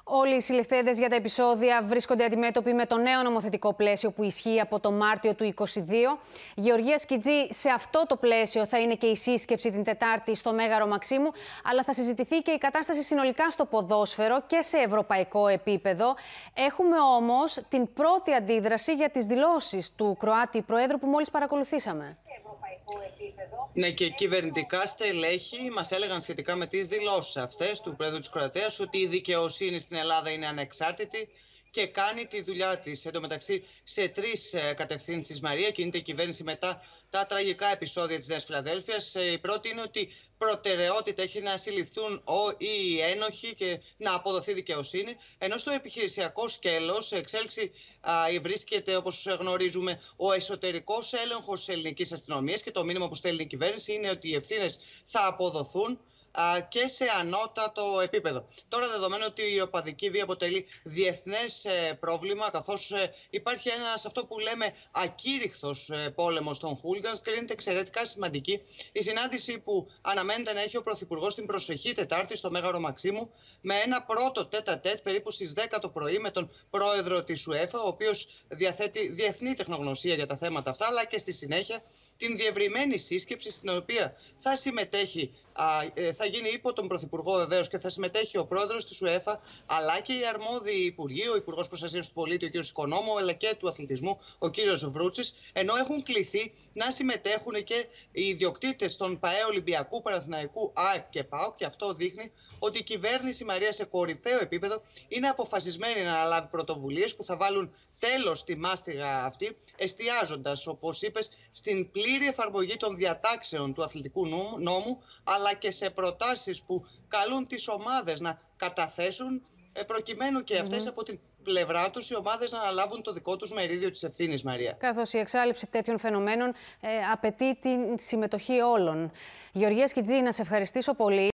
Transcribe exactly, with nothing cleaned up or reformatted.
Όλοι οι συλληφθέντες για τα επεισόδια βρίσκονται αντιμέτωποι με το νέο νομοθετικό πλαίσιο που ισχύει από το Μάρτιο του είκοσι δύο. Γεωργία Σκιτζή, σε αυτό το πλαίσιο θα είναι και η σύσκεψη την Τετάρτη στο Μέγαρο Μαξίμου, αλλά θα συζητηθεί και η κατάσταση συνολικά στο ποδόσφαιρο και σε ευρωπαϊκό επίπεδο. Έχουμε όμως την πρώτη αντίδραση για τις δηλώσεις του Κροάτη Προέδρου που μόλις παρακολουθήσαμε. Ναι, και κυβερνητικά στελέχη μας έλεγαν σχετικά με τις δηλώσεις αυτές του Πρόεδρου της Κροατίας ότι η δικαιοσύνη στην Ελλάδα είναι ανεξάρτητη και κάνει τη δουλειά της. Εν τω μεταξύ, σε τρεις κατευθύνσεις, Μαρία, κινείται η κυβέρνηση μετά τα τραγικά επεισόδια της Νέας Φιλαδέλφειας. Η πρώτη είναι ότι προτεραιότητα έχει να συλληφθούν οι ένοχοι και να αποδοθεί δικαιοσύνη. Ενώ στο επιχειρησιακό σκέλος εξέλιξη α, βρίσκεται, όπως γνωρίζουμε, ο εσωτερικός έλεγχος της ελληνικής αστυνομίας και το μήνυμα που στέλνει η κυβέρνηση είναι ότι οι ευθύνες θα αποδοθούν και σε ανώτατο επίπεδο. Τώρα, δεδομένου ότι η οπαδική βία αποτελεί διεθνές πρόβλημα, καθώς υπάρχει ένας, αυτό που λέμε, ακήρυχθος πόλεμος των χούλιγκανς, κρίνεται εξαιρετικά σημαντική η συνάντηση που αναμένεται να έχει ο Πρωθυπουργός την προσεχή Τετάρτη στο Μέγαρο Μαξίμου, με ένα πρώτο τέτα-τέτ περίπου στις δέκα το πρωί με τον πρόεδρο της UEFA, ο οποίος διαθέτει διεθνή τεχνογνωσία για τα θέματα αυτά, αλλά και στη συνέχεια την διευρυμένη σύσκεψη, στην οποία θα συμμετέχει, θα γίνει υπό τον Πρωθυπουργό βεβαίως, και θα συμμετέχει ο πρόεδρος της UEFA, αλλά και οι αρμόδιοι υπουργοί, ο Υπουργός Προστασίας του Πολίτη, ο κ. Οικονόμου, αλλά και του Αθλητισμού, ο κ. Βρούτσης, ενώ έχουν κληθεί να συμμετέχουν και οι ιδιοκτήτες των ΠΑΕ, Ολυμπιακού, Παναθηναϊκού, ΑΕΚ και ΠΑΟΚ, και αυτό δείχνει ότι η κυβέρνηση, Μαρία, σε κορυφαίο επίπεδο είναι αποφασισμένη να αναλάβει πρωτοβουλίες που θα βάλουν τέλος στη μάστιγα αυτή, εστιάζοντας, όπως είπες, στην πλήρη εφαρμογή των διατάξεων του αθλητικού νόμου, αλλά και σε προτάσεις που καλούν τις ομάδες να καταθέσουν, προκειμένου και αυτές mm-hmm. από την πλευρά τους οι ομάδες να αναλάβουν το δικό τους μερίδιο της ευθύνης, Μαρία. Καθώς η εξάλειψη τέτοιων φαινομένων ε, απαιτεί τη συμμετοχή όλων. Γεωργία Σκιτζή, να σε ευχαριστήσω πολύ.